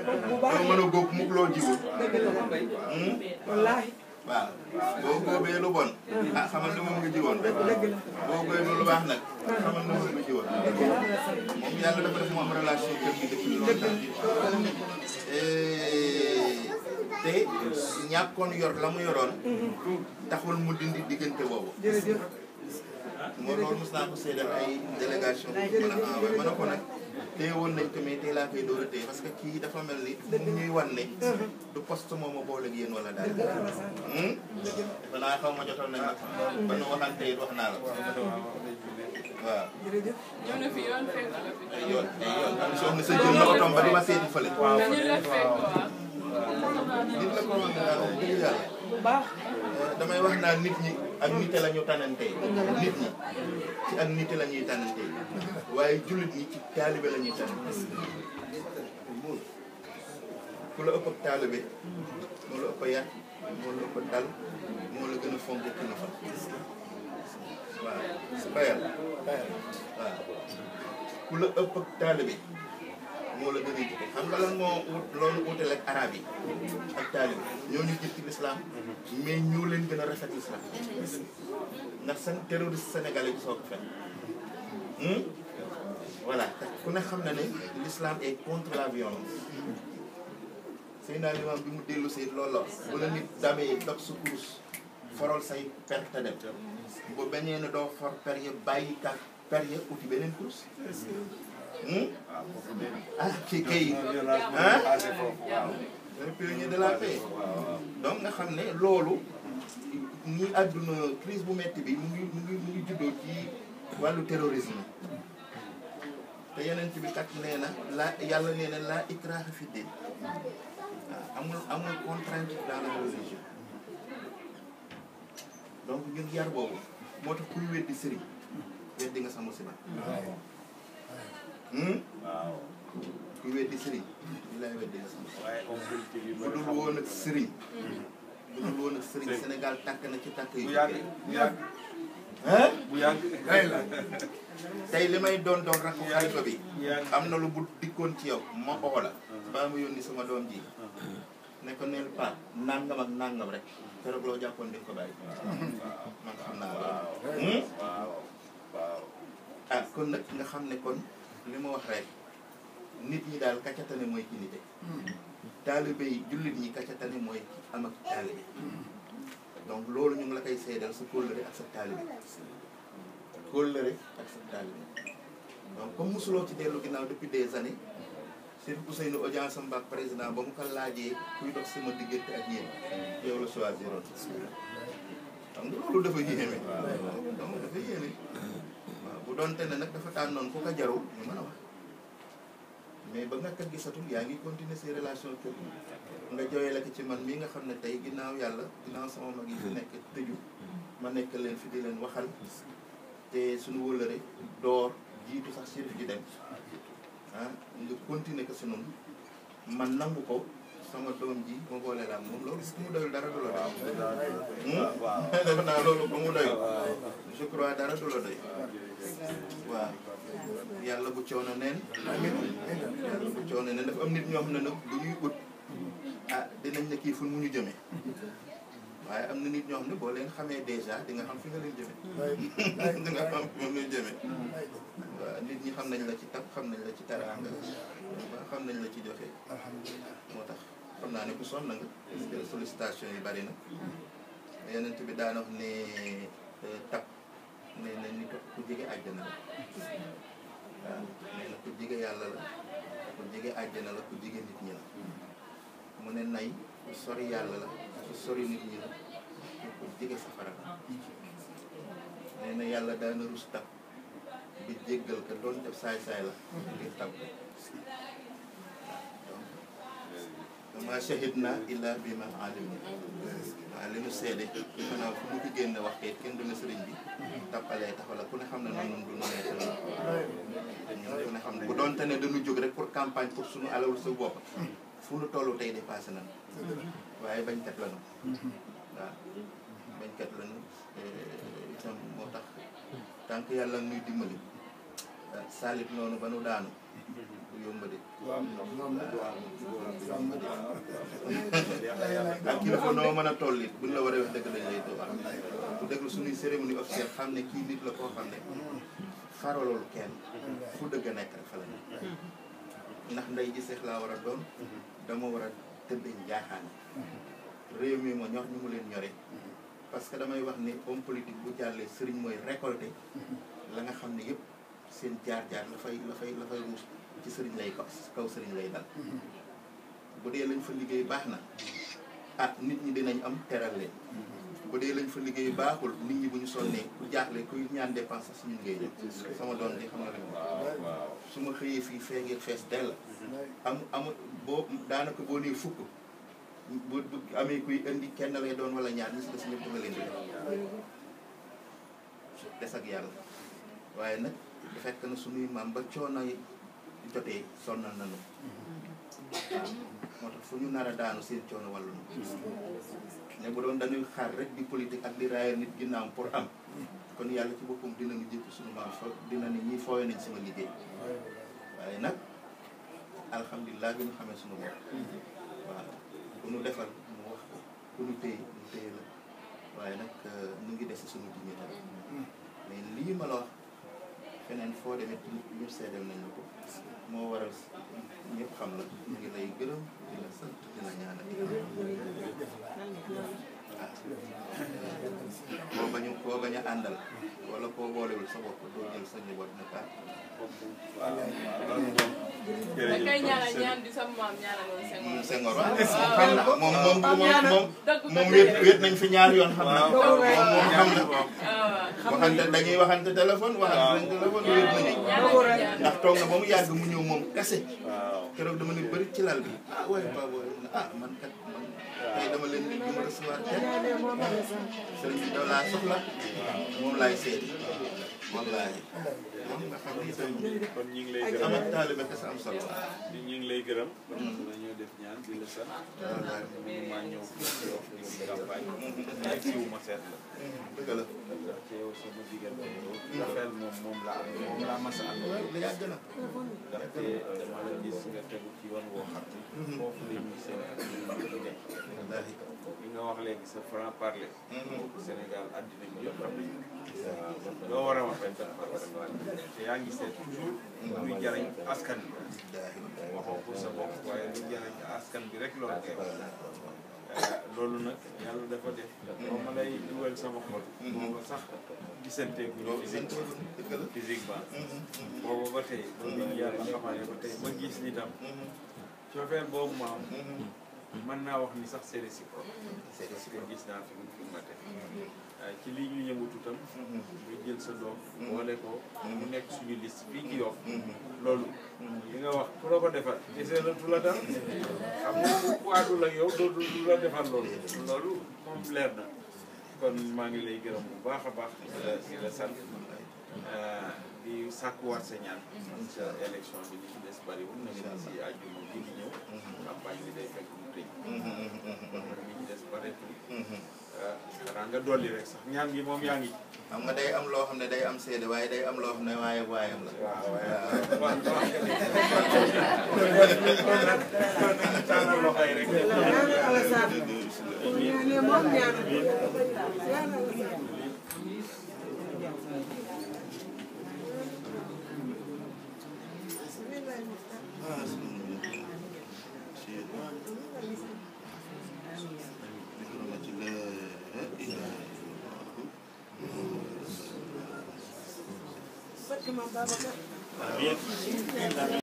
doo mën a góob mukk loo jiwul wallaahi waaw boo góobee lu bon ah xamal ne moom nga jiwoon rek boo góobee lu baax nag xamal ne moom nga jiwoon moom yàlla dafa def mu am relation kër gi depuis longtemps te ñàkkoon yor la mu yoroon taxul mu dindi diggante boobu moo loolu mos naa ko seedal ay délégation mën a envoyé mën a ko nag téye woon nañ ko mais tey laa koy door a téye parce que kii dafa mel ni mu ñuy wan ne du poste moom a boole ak yéen wala daal dafa naa xaw ma jotoon nañ ba nu waxante it wax naa la waaw ñëw na fi yoon fekk la fi. ay yoon am soxna sa jël na otom ba di ma seeti fële dañu la fekk waaw. nit la ko wax daal wax dëgg yàlla baax damay wax naa nit ñi ak nite la ñu tànnante nit ñi ci ak nite la ñuy tànnante waaye jullit ñi ci taalibe la ñuy tànnante ku la ëpp ak taalibe moo la ëpp yar moo la ëpp dal moo la gën a fonk kilifa waaw bayal waaw ku la ëpp ak taalibe moo la gën a jike xam nga lan moo loolu utale ak arab yi ak taalibe ñoo ñu jël ci l'islam mais ñoo leen gën a rafet l'islam ndax seen terroriste sénégalais yi soo ko fekk voilà ku ne xam na ne l'islam est contre la violence Seydina Limam bi mu dellu si loolu bu la nit damee dog sa kurus forol say per te dem bu bañee ne doo for per ya bàyyi ka per ya uti beneen kurus ah kii kay ah pionnier de la paix donc nga xam ne loolu ñi àdduna crise bu metti bi mu ngi juddoo ci wàllu terrorisme te yeneen bi kat nee na la yàlla nee na laa ikraha fi din waaw amul contrainte dans la religion donc ñun yar boobu moo tax kuy weddi sëriñ weddi nga sa musiba waaw kuy weddi sëriñ li lay weddi nga sa musiba bu dul woon ak sëriñ bu dul woon ak sëriñ Sénégal tàkk na ci tàkk yu bu yàgg tey li may doon rakku xalifa bi am na lu bu dikkoon ci yow ma oo la ba mu yónni sama doom ji ne ko neel Pape nangam ak nangam rek keroog loo jàppoon di ko bàyyi man xam naa loolu ah kon nag nga xam ne kon li ma wax rek nit ñi daal kaccatane mooy ci nite taalibe yi jullit ñi kaccatane mooy am ak taalibe donc loolu ñu ngi la koy seedal sa kóllëre ak sa taalibe kóllëre ak sa taalibe donc comme mosuloo ci dellu ginnaaw depuis des années Chérif Ousseynou audience am ak président ba mu ko laajee kuy dox sama diggante ak yéen yow la choisiroon donc loolu dafa yéeme donc dafa yéeme waaw bu doonte ne nag dafa tànnoon ku ko jarul ñu mën a wax mais ba nga ko gisatul yaa ngi continuer ses relations kër nga jooyee la ko ci man mii nga xam ne tey ginnaaw yàlla ginnaaw sama mag yi fi nekk tëju ma nekk leen fi di leen waxal te suñu wëlëre door jiitu sax Chérif di dem ah nga continuer ko si noonu man nangu ko sama doom ji ma boole la moom loolu ku mu doyul dara du la doy defe naa loolu ku mu doyul je crois dara du la doy waaw yàlla bu coono neen yàlla bu coono neen dafa am nit ñoo xam ne nag bu ñuy ut ah dinañ ne kii fu mu ñu jëmee waaye am na nit ñoo xam ne boo leen xamee déjà di nga xam fi nga leen jëmee di nga xam fi nga leen jëmee waaw nit ñi xam nañ la ci tab xam nañ la ci teraanga xam nañ la ci joxe moo tax xam naa ne ku sonn nga parce que sollicitation yi bari na yeneen bi daana wax ne tab nee na nit ku jege àjjana la waaw nee na ku jege yàlla la ku jege àjjana la ku jege nit ñi la mu ne nay ku sori yàlla la ku sori nit ñi la ku jege safara la nee na yàlla daana rus tab bi jéggal ka doon def saay-saay la ngir tab donc ma shahidna illa bima alimna waaw li ñu seede xanaa fu mu ko génne wax kay kenn du ne sëriñ bi tappalee taxala ku ne xam ne noonu du nu nekk la ku ne xam ne bu doonte ne dañu jóg rek pour campagne pour suñu alawul sa bopp fu nu tollu tey dépassé nañ waaye bañkat la nu waaw bañkat la nu itam moo tax tant que yàlla nuy dimbali salit noonu ba nu daanu bu yomb de ak kilifa noo mën a toll it buñ la war a wax dëgg dañ lay dóor bu déglu suñuy cérémonie officielle xam ne kii nit la koo xam ne faraloolu kenn fu dëgg nekk rek fa la nekk ndax nday ji seex laa war a doon dama war a tëddee njaaxaan réew mi ma ñor ñu mu leen ñore parce que damay wax ne homme politique bu jàllee sëriñ mooy récolté la nga xam ne yëpp seen jaar-jaar la fay ruus ci sëriñ lay kaw sëriñ lay dal bu dee lañ fa liggéey baax na ah nit ñi dinañ am teral leen bu dee lañ fa liggéey baaxul nit ñi bu ñu sonnee ku jaaxle kuy ñaan dépense sax suñu ngay ñëw sama doom di xam nga rek su ma xëyee fii feegeeg fees dell am boo daanaka boo nee fukk bu amee kuy indi kenn lay doon wala ñaar ñi si des ñëpp nga leen di des ak yàlla waaye nag fekk na suñuy maam ba coono yi jotee sonnal nañu moo tax fu ñu nar a daanu seen coono wàllu ne bu doon dañuy xaar rek di politique ak di raaya nit ginnaaw pour am kon yàlla ci boppam dina ñu jëpp suñu maam fo dina ne ñi fooye nañ sama liggéey waaye nag alhamdulilah bi ñu xamee suñu bopp waaw ku ñu defal mu wax ko ku ñu téye ñu téye la waaye nag ñu ngi des suñu dignité mais lii ma la wax feneen foo demee ñu seedeel nañ la ko moo waral ñëpp xam la ñu ngi lay gërëm di la sant di la ñaanal koo bañ a àndal wala koo boolewul sa bopp doo jël sa njaboot ne pas da kay ñaanal ñaan di sa maam ñaanaloon Senghor waaw moom wéet nañ fi ñaar yoon xam na moom xam na waxante dañuy waxante téléphone waxante téléphone wéet nañu ndax toog na ba mu yàgg mu ñëw moom kese keroog dama ne bëri ci lal bi waaye man kat tey dama leen di ma recevoir kenn sëriñ bi daw laa soxla moom laay seeti wallaahi moom nga xam ne itam kon ñu ngi lay gërëm sama taalibe kese am solo ñu ngi lay gërëm kon dañoo def ñaan di la sant maa ñëw Yoff di campagne ak siw ma seet la dëgg la ndax ci yow sama diggante yow xel moom laa mas a ànd li yàgg na ndaxte dama la gis nga tegu ci yoon woo xam ni foofu la ñuy seen ak ñu nekk li nga wax léegi sa franc parler Sénégal àddina bi yëpp xam nañu loo war a wax rek dafa war a te yaa ngi seet toujours luy jariñ askan bi waxoo pour sa bopp waaye luy jariñ askan bi rek loolu koy wax loolu nag yàlla dafa def moom ma lay dugal sama xol booba sax gisanteegu ñu physiquement booba ba tey loolu yàlla xamane ba tey ma gis ni tam cofeel boobu ma am mën naa wax ni sax c'est réciproque gis naa fi ma teg ci lii ñu yëngutu tam nga jël sa doom boole ko mu nekk suñu liste fii ci Yoff loolu li nga wax ku la ko defal gisee la tu la dal xam nga ku àddul ak yow du la defal loolu moom leer na kon maa ngi lay gërëm bu baax a baax di la sant di sàkkuwaat sa ñaan sa élection bi li ci des bariwul na nga si àjjuma bi di ñëw campagne bi day fekk mu tëj kon nag li ci des bareetul xanaa nga dolli rek sax ñaan gi moom yaa ngi xam nga day am loo xam ne day am seede waaye day am loo xam ne waayam la tànnal loxo yi rek Amin.